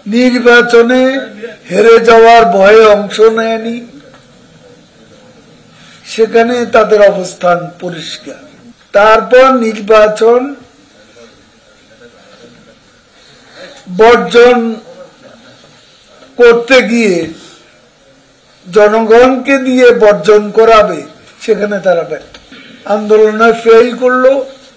নির্বাচনে হেরে যাওয়ার ভয়ে অংশ নেয়নি, সেখানে তাদের অবস্থান পরিষ্কার। তারপর নির্বাচন বর্জন করতে গিয়ে জনগণকে দিয়ে বর্জন করাবে, সেখানে তারা ব্যর্থ। আন্দোলনে ফেল করলো,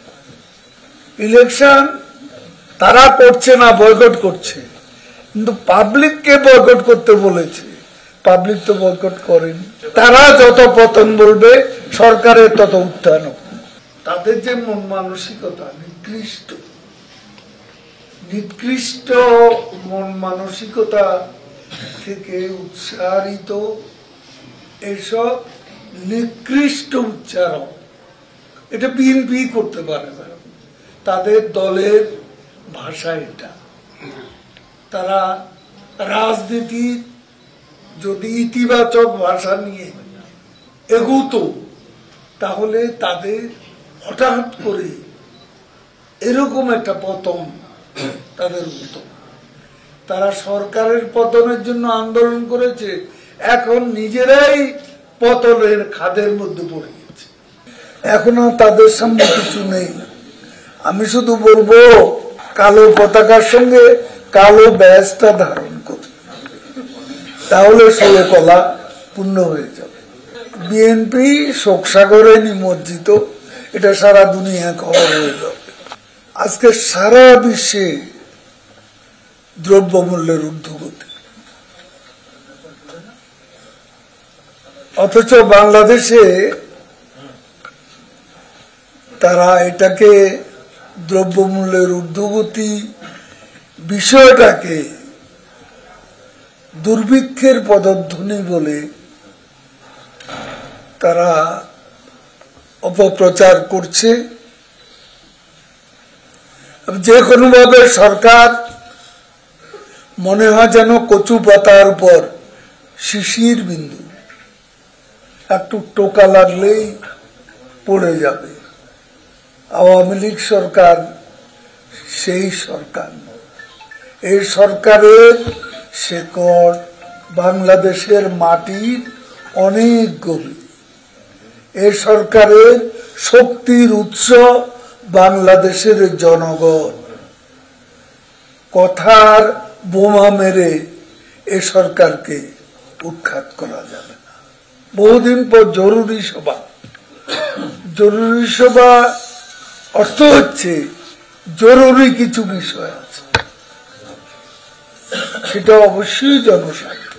ইলেকশন তারা করছে না, বয়কট করছে, কিন্তু পাবলিককে বয়কট করতে বলেছে, পাবলিক তো বয়কট করেনি। তারা যত পতন বলবে, সরকারের তত উত্থান। তাদের যে মন মানসিকতা নিকৃষ্ট মন মানসিকতা থেকে উৎসারিত এসব নিকৃষ্ট উচ্চারণ, এটা বিএনপি করতে পারে না। তাদের দলের ভাষা এটা। তারা রাজনীতি যদি ইতিবাচক ভাষা নিয়ে এগুতো, তাহলে তাদের হঠাৎ করে এরকম একটা পতন তাদের হতো। তারা সরকারের পতনের জন্য আন্দোলন করেছে, এখন নিজেরাই পতনের খাদের মধ্যে পড়ে গেছে। এখনো তাদের সামনে কিছু নেই। আমি শুধু বলবো, কালো পতাকার সঙ্গে কালো ব্যাজটা ধারণ করে, তাহলে 16 কলা পূর্ণ হয়ে যাবে। বিএনপি শোকসাগরে নিমজ্জিত, এটা সারা দুনিয়া খবর হয়ে যাবে। আজকে সারা বিশ্বে দ্রব্যমূল্যের ঊর্ধ্বগতি, অথচ বাংলাদেশে তারা এটাকে দ্রব্যমূল্যের ঊর্ধ্বগতি বিষয়টাকে দুর্ভিক্ষের পদধ্বনি বলে তারা অপপ্রচার করছে। যে কোনোভাবে সরকার মনে হয় যেন কচু পাতার উপর শিশির বিন্দু, একটু টোকা লাগলেই পড়ে যাবে। আওয়ামী লীগ সরকার সেই সরকার নয়। এই সরকারের শেকড় বাংলাদেশের মাটির অনেক গভীর। এই সরকারের শক্তির উৎস বাংলাদেশের জনগণ। কথার বোমা মেরে এ সরকারকে উৎখাত করা যাবে না। বহুদিন পর জরুরি সভা অর্থ হচ্ছে জরুরি কিছু বিষয় আছে, সেটা অবশ্যই জনস্বার্থ।